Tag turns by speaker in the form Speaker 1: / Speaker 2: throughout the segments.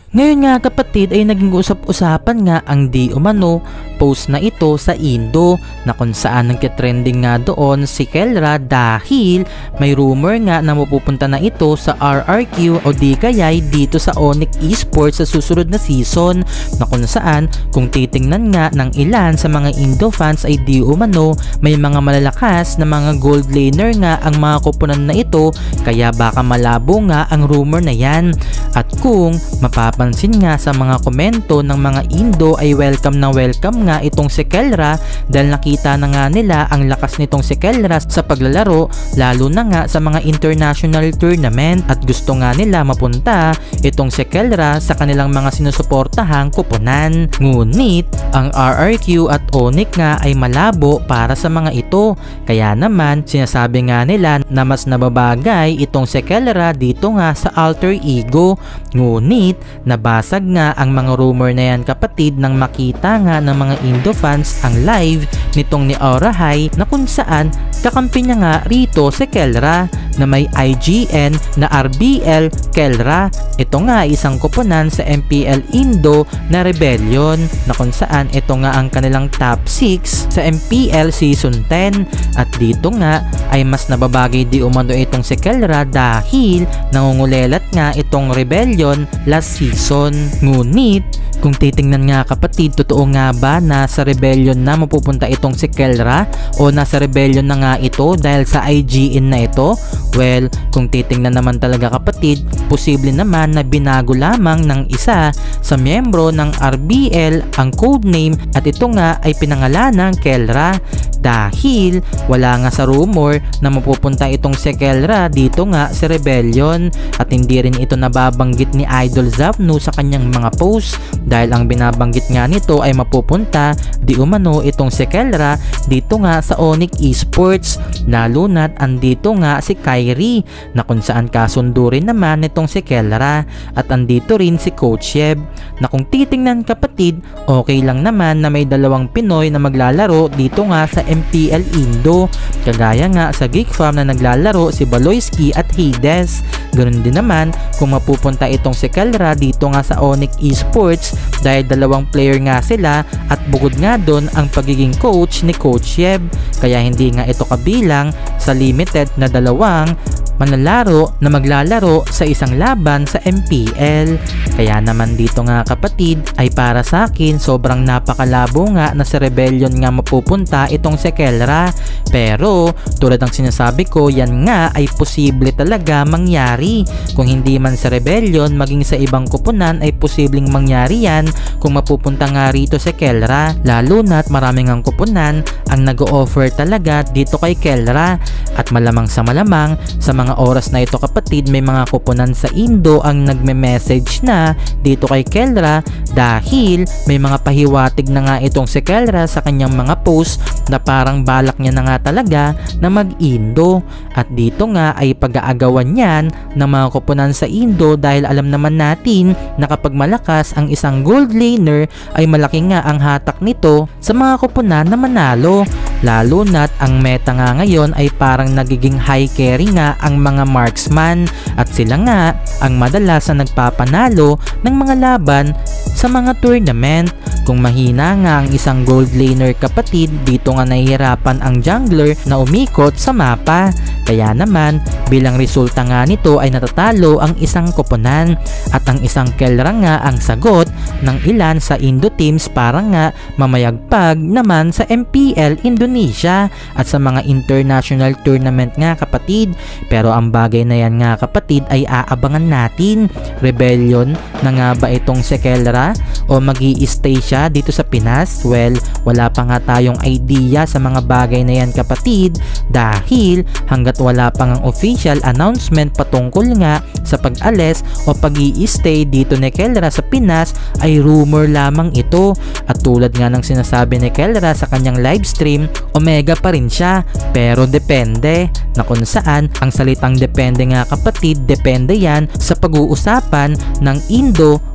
Speaker 1: Ngayon nga kapatid ay naging usap-usapan nga ang di umano post na ito sa Indo na kung saan nagka-trending nga doon si Kelra dahil may rumor nga na mapupunta na ito sa RRQ o di kaya'y dito sa Onyx Esports sa susunod na season na kung saan kung titingnan nga ng ilan sa mga Indo fans ay di umano may mga malalakas na mga gold laner nga ang mga koponan na ito kaya baka malabo nga ang rumor na yan. At kung mapapansin nga sa mga komento ng mga Indo ay welcome na welcome nga itong si Kelra dahil nakita na nga nila ang lakas nitong si Kelra sa paglalaro lalo na nga sa mga international tournament at gusto nga nila mapunta itong si Kelra sa kanilang mga sinusuportahang koponan. Ngunit ang RRQ at Onyx nga ay malabo para sa mga ito kaya naman sinasabi nga nila na mas nababagay itong si Kelra dito nga sa alter ego. Ngunit nabasag nga ang mga rumor na yan kapatid nang makita nga ng mga Indo fans ang live nitong ni Aura High na kung saan kakampi niya nga rito si Kelra na may IGN na RBL Kelra. Ito nga isang koponan sa MPL Indo na Rebellion na kung saan ito nga ang kanilang top 6 sa MPL Season 10 at dito nga ay mas nababagay di umano itong si Kelra dahil nangungulelat nga itong Rebellion last season. Ngunit kung titingnan nga kapatid, totoo nga ba na sa Rebellion na mapupunta itong si Kelra o nasa Rebellion na nga ito dahil sa IGN na ito? Well, kung titingnan naman talaga kapatid, posible naman na binago lamang ng isa sa miyembro ng RBL ang codename at ito nga ay pinangalan ng Kelra dahil wala nga sa rumor na mapupunta itong si Kelra dito nga sa Rebellion at hindi rin ito nababanggit ni Idol Zapnu sa kanyang mga posts dahil ang binabanggit nga nito ay mapupunta di umano itong si Kelra dito nga sa Onyx Esports lalo na't andito nga si Kyrie na kung saan kasundo rin naman itong si Kelra at andito rin si Coach Yeb na kung titingnan kapatid okay lang naman na may dalawang Pinoy na maglalaro dito nga sa MPL Indo kagaya nga sa Geek Farm na naglalaro si Baloyski at Hades. Ganun din naman kung mapupunta itong si Kelra dito nga sa Onyx Esports dahil dalawang player nga sila at bukod nga doon ang pagiging coach ni Coach Yeb kaya hindi nga ito kabilang sa limited na dalawang manlalaro na maglalaro sa isang laban sa MPL. Kaya naman dito nga kapatid ay para sa akin sobrang napakalabo nga na sa Rebellion nga mapupunta itong si Kelra pero tulad ng sinasabi ko yan nga ay posible talaga mangyari kung hindi man sa Rebellion maging sa ibang koponan ay posibleng mangyari yan kung mapupunta nga rito si Kelra lalo na't maraming ang koponan ang nag-o-offer talaga dito kay Kelra at malamang sa mga oras na ito kapatid may mga koponan sa Indo ang nagme-message na dito kay Kelra dahil may mga pahiwatig na nga itong si Kelra sa kanyang mga post na parang balak niya na nga talaga na mag-Indo at dito nga ay pag-aagawan yan ng mga koponan sa Indo dahil alam naman natin na kapag malakas ang isang gold laner ay malaki nga ang hatak nito sa mga koponan na manalo lalo na't ang meta nga ngayon ay parang nagiging high carry nga ang mga marksman at sila nga ang madalas na nagpapanalo ng mga laban sa mga tournament. Kung mahina nga ang isang gold laner kapatid, dito nga nahihirapan ang jungler na umikot sa mapa. Kaya naman, bilang resulta nga nito ay natatalo ang isang koponan at ang isang Kelra nga ang sagot ng ilan sa Indo teams para nga mamayagpag naman sa MPL Indonesia at sa mga international tournament nga kapatid. Pero ang bagay na yan nga kapatid ay aabangan natin. Rebellion na nga ba itong si Kelra o magi-stay siya dito sa Pinas? Well, wala pa nga tayong idea sa mga bagay na yan kapatid dahil hanggat wala pang ang official announcement patungkol nga sa pag-alis o pag-i-stay dito ni Kelra sa Pinas ay rumor lamang ito at tulad nga ng sinasabi ni Kelra sa kanyang livestream, Omega pa rin siya pero depende na kung saan ang salitang depende nga kapatid, depende yan sa pag-uusapan ng Indo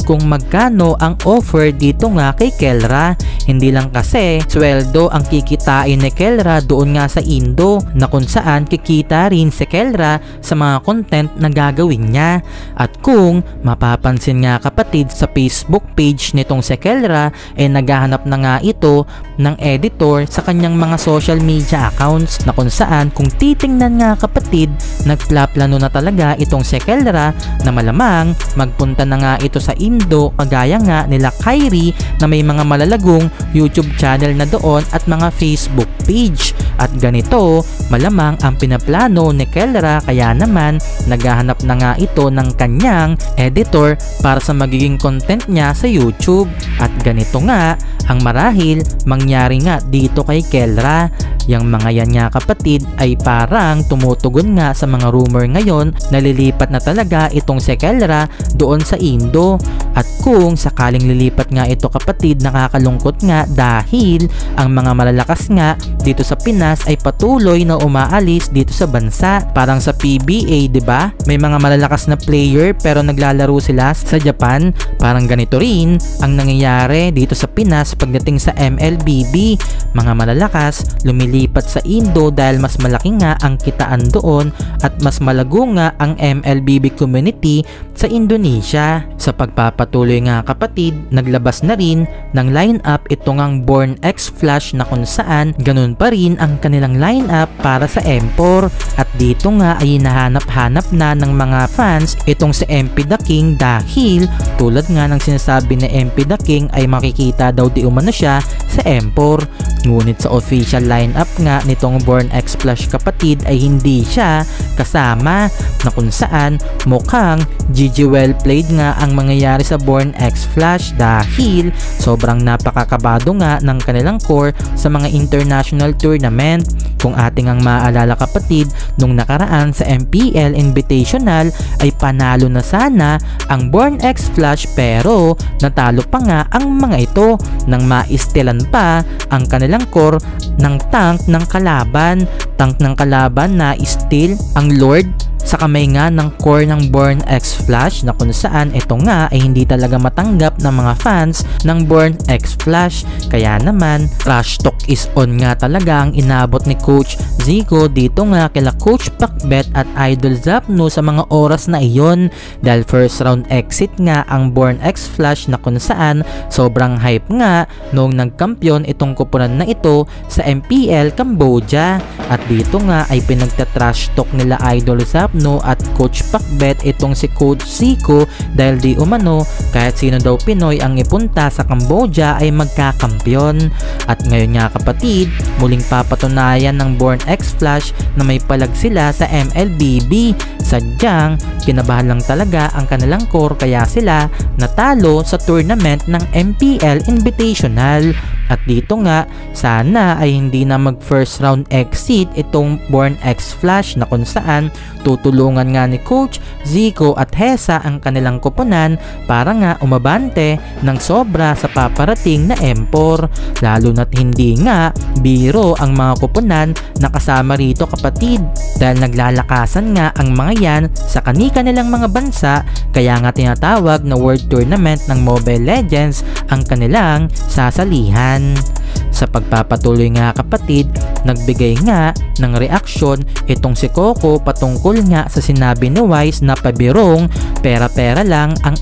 Speaker 1: kung magkano ang offer dito nga kay Kelra. Hindi lang kasi sweldo ang kikitain ni Kelra doon nga sa Indo, na kung saan kikita rin si Kelra sa mga content na gagawin niya. At kung mapapansin nga kapatid sa Facebook page nitong si Kelra, naghahanap na nga ito ng editor sa kanyang mga social media accounts, na kung saan kung titingnan nga kapatid, nagplaplano na talaga itong si Kelra na malamang magpunta na nga ito sa Indo, kagaya nga nila Kyrie na may mga malalagong YouTube channel na doon at mga Facebook page. At ganito malamang ang pinaplano ni Kelra, kaya naman naghahanap na nga ito ng kanyang editor para sa magiging content niya sa YouTube. At ganito nga ang marahil mangyari nga dito kay Kelra. Yang mga yan nga kapatid ay parang tumutugon nga sa mga rumor ngayon na lilipat na talaga itong si Kelra doon sa Indo. At kung sakaling lilipat nga ito kapatid, nakakalungkot nga dahil ang mga malalakas nga dito sa Pinas ay patuloy na umaalis dito sa bansa. Parang sa PBA, 'di ba? May mga malalakas na player pero naglalaro sila sa Japan. Parang ganito rin ang nangyayari dito sa Pinas pagdating sa MLBB. Mga malalakas lumilipat sa Indo dahil mas malaki nga ang kitaan doon at mas malago nga ang MLBB community sa Indonesia. Sa pagpapatuloy nga kapatid, naglabas na rin ng lineup itong ang Born X Flash, na kung saan ganun pa rin ang kanilang lineup para sa M4. At dito nga ay hinahanap-hanap na ng mga fans itong si MP The King dahil tulad nga ng sinasabi ni MP The King ay makikita daw di umano siya sa M4. Ngunit sa official lineup nga nitong Born X Flash kapatid ay hindi siya kasama, na kung saan mukhang GG well played nga ang mangyayari sa Born X Flash dahil sobrang napakakabado nga ng kanilang core sa mga international tournament. Kung ating ang maaalala kapatid, nung nakaraan sa MPL Invitational ay panalo na sana ang Born X Flash pero natalo pa nga ang mga ito nang maistelan pa ang kanilang core ng tank ng kalaban. Tank ng kalaban na steal ang Lord sa kamay nga ng core ng Born X Flash, na kung saan ito nga ay hindi talaga matanggap ng mga fans ng Born X Flash. Kaya naman trash talk is on nga talaga ang inabot ni Coach Zico dito nga kila Coach Pacbet at Idol Zapno sa mga oras na iyon, dahil first round exit nga ang Born X Flash, na kung saan sobrang hype nga noong nagkampiyon itong kupunan na ito sa MPL Cambodia. At dito nga ay pinagtatrash talk nila Idol Zapno at Coach Pacbet itong si Coach Zico dahil di umano kahit sino daw Pinoy ang ipunta sa Cambodia ay magkakampyon. At ngayon nga kapatid, muling papatunayan ng Born X Flash na may palag sila sa MLBB. Sadyang kinabahan lang talaga ang kanilang core kaya sila natalo sa tournament ng MPL Invitational. At dito nga sana ay hindi na mag first round exit itong Born X Flash, na kung saan tutulungan nga ni Coach Zico at Hesa ang kanilang koponan para nga umabante ng sobra sa paparating na M4. Lalo na't hindi nga biro ang mga koponan na kasama rito kapatid, dahil naglalakasan nga ang mga yan sa kani-kanilang mga bansa, kaya nga tinatawag na World Tournament ng Mobile Legends ang kanilang sasalihan. Sa pagpapatuloy nga kapatid, nagbigay nga ng reaksyon itong si Coco patungkol nga sa sinabi ni Wise na pabirong pera-pera lang ang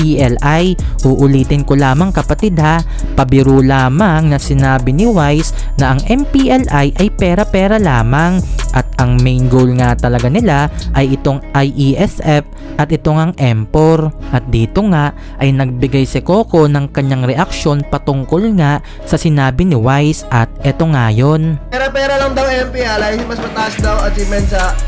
Speaker 1: MPLI. Uulitin ko lamang kapatid ha, pabiro lamang na sinabi ni Wise na ang MPLI ay pera-pera lamang at ang main goal nga talaga nila ay itong IESF at itong ang M4. At dito nga ay nagbigay si Coco ng kanyang reaksyon patungkol nga sa sinabi ni Wise at eto nga yun.
Speaker 2: Pera-pera lang daw MPLI, mas mataas daw achievement sa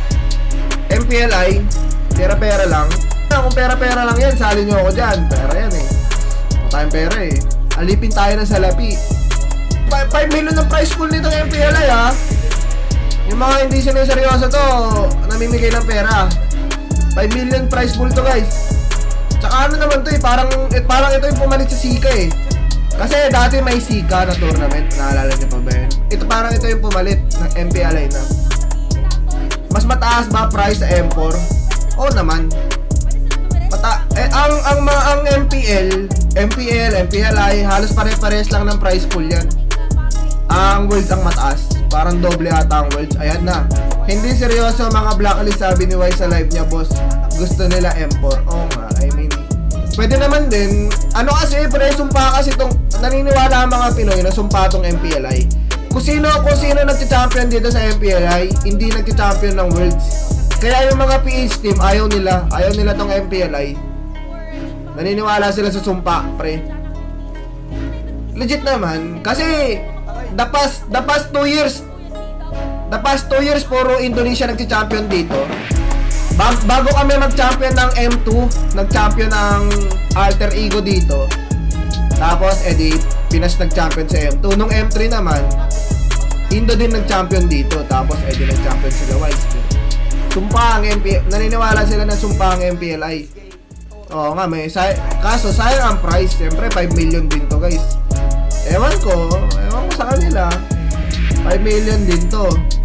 Speaker 2: MPLI. Pera-pera lang. Kung pera-pera lang yan, sali nyo ako dyan. Pera yan eh. Huwag tayong pera eh. Alipin tayo ng salapi. 5 million ng prize pool nitong MPLI ha. Yung mga hindi seryoso to, namimigay ng pera. 5 million prize pool to guys. Tsaka ano naman to eh, parang ito yung pumalit sa Sika eh. Kasi dati may Sika na tournament, naalala niyo pa ba yun? Parang ito yung pumalit ng MPLI na. Mas mataas ba price sa M4? Oo naman. ang MPLI, halos pare-pares lang ng price pool yan. Ang Worlds ang mataas. Parang doble ata ang Worlds. Ayan na. Hindi seryoso mga blacklist, sabi ni Y sa live niya, boss. Gusto nila M4. Oo nga, I mean, pwede naman din. Ano kasi, pre, sumpa kasi itong, naniniwala ang mga Pinoy na sumpa itong MPLI. Kung sino nagcha-champion dito sa MPLI, hindi nagcha-champion ng Worlds. Kaya yung mga PH team, ayaw nila tong MPLI. Naniniwala sila sa sumpa, pre. Legit naman, kasi the past 2 years puro Indonesia nagcha-champion dito. Bago kami mag-champion ng M2, nag-champion ng Alter Ego dito. Tapos edi Pinas nag-champion sa M2. Nung M3 naman, Indo din nag-champion dito. Tapos edi nag-champion sila Wise. Sumpa ang MPLI. Naniniwala sila na sumpa ang MPLI. Oo nga, kaso sayang ang price. Siyempre 5 million din to, guys. Ewan ko sa kanila. 5 million din to.